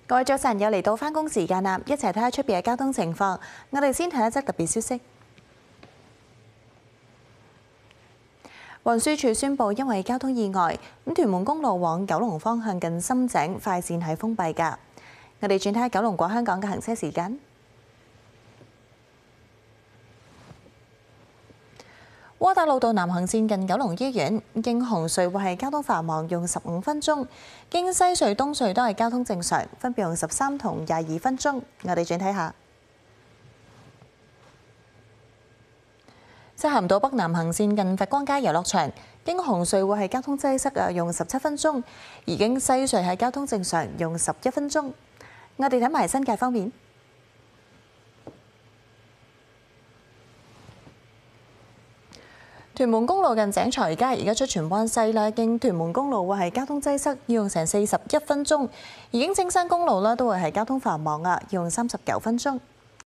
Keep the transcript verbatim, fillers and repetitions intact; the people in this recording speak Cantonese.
各位早晨，又嚟到返工時間啦，一齊睇下出邊嘅交通情況。我哋先睇一則特別消息。運輸署宣布，因為交通意外，咁屯門公路往九龍方向近深井快線係封閉㗎。我哋轉睇下九龍過香港嘅行車時間。窩打老道南行線近九龍醫院，經紅隧會係交通繁忙，用十五分鐘；經西隧、東隧都係交通正常，分別用十三同廿二分鐘。我哋轉睇下。漆咸道北南行線近佛光街遊樂場，經紅隧會係交通擠塞啊，用十七分鐘；而經西隧係交通正常，用十一分鐘。我哋睇埋新界方面。屯門公路近井財街，而家出荃灣西啦，經屯門公路會係交通擠塞，要用成四十一分鐘；而經青山公路啦，都會係交通繁忙啊，要用三十九分鐘。